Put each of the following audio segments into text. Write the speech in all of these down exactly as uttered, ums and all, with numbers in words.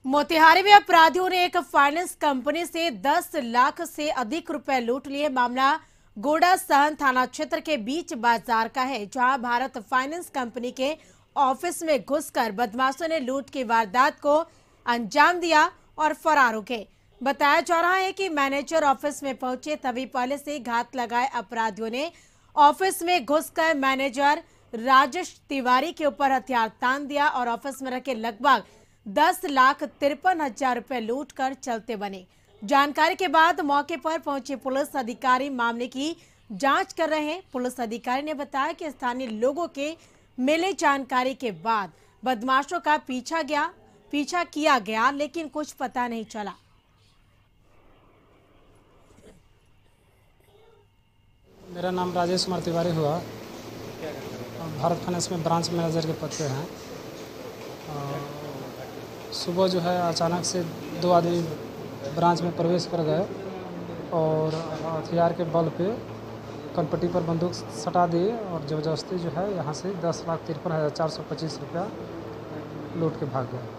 मोतिहारी में अपराधियों ने एक फाइनेंस कंपनी से दस लाख से अधिक रुपए लूट लिए। मामला गोड़ा सहन थाना क्षेत्र के बीच बाजार का है, जहां भारत फाइनेंस कंपनी के ऑफिस में घुसकर बदमाशों ने लूट की वारदात को अंजाम दिया और फरार हो गए। बताया जा रहा है कि मैनेजर ऑफिस में पहुंचे तभी पहले से घात लगाए अपराधियों ने ऑफिस में घुसकर मैनेजर राजेश तिवारी के ऊपर हथियार तान दिया और ऑफिस में रखे लगभग दस लाख तिरपन हजार रुपए लूट कर चलते बने। जानकारी के बाद मौके पर पहुंचे पुलिस अधिकारी मामले की जांच कर रहे हैं। पुलिस अधिकारी ने बताया कि स्थानीय लोगों के मिले जानकारी के बाद बदमाशों का पीछा गया पीछा किया गया लेकिन कुछ पता नहीं चला। मेरा नाम राजेश कुमार तिवारी हुआ। भारत फाइनेंस में ब्रांच मैनेजर के पद पे हैं। सुबह जो है अचानक से दो आदमी ब्रांच में प्रवेश कर गए और हथियार के बल पे कनपट्टी पर बंदूक सटा दिए और ज़बरदस्ती जो है यहाँ से दस लाख तिरपन हज़ार चार सौ पच्चीस रुपया लूट के भाग गए।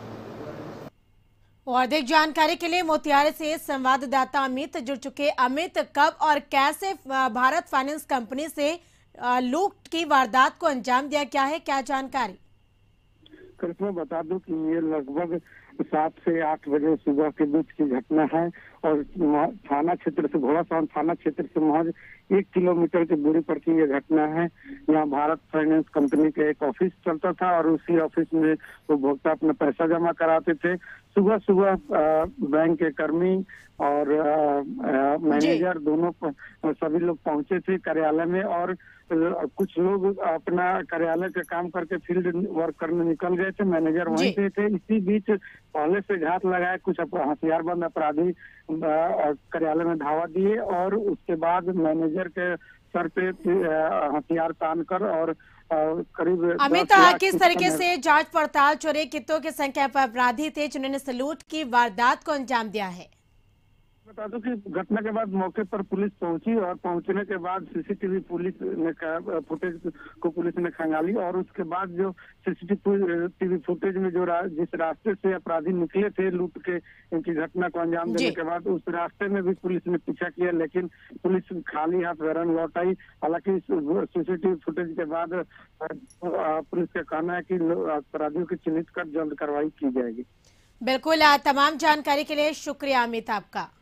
और अधिक जानकारी के लिए मोतिहारी से संवाददाता अमित जुड़ चुके। अमित, कब और कैसे भारत फाइनेंस कंपनी से लूट की वारदात को अंजाम दिया, क्या है क्या जानकारी? मैं बता दूं कि ये लगभग सात से आठ बजे सुबह के बीच की घटना है और थाना क्षेत्र से घोड़ासहन थाना क्षेत्र से महज एक किलोमीटर की दूरी पर की ये घटना है। यहाँ भारत फाइनेंस कंपनी के एक ऑफिस चलता था और उसी ऑफिस में उपभोक्ता अपना पैसा जमा कराते थे। सुबह सुबह बैंक के कर्मी और मैनेजर दोनों सभी लोग पहुंचे थे कार्यालय में और कुछ लोग अपना कार्यालय का काम करके फील्ड वर्क करने निकल गए थे। मैनेजर वहीं पे थे। इसी बीच पहले से घात लगाए कुछ हथियारबंद अपराधी कार्यालय में धावा दिए और उसके बाद मैनेजर के सर पे हथियार तान कर और करीब अमित, किस तरीके से जांच पड़ताल चोरी कितों की संख्या पर अपराधी थे जिन्होंने लूट की वारदात को अंजाम दिया है? बता दूं कि घटना के बाद मौके पर पुलिस पहुंची और पहुंचने के बाद सीसीटीवी पुलिस ने फुटेज को पुलिस ने खंगाली और उसके बाद जो सीसीटीवी फुटेज में जो रा, जिस रास्ते से अपराधी निकले थे लूट के इनकी घटना को अंजाम देने के बाद उस रास्ते में भी पुलिस ने पीछा किया, लेकिन पुलिस खाली हाथ वैरन लौट आई। हालांकि सीसीटीवी फुटेज के बाद पुलिस का कहना है कि अपराधियों की चिन्हित कर जल्द कार्रवाई की जाएगी। बिल्कुल, तमाम जानकारी के लिए शुक्रिया अमित आपका।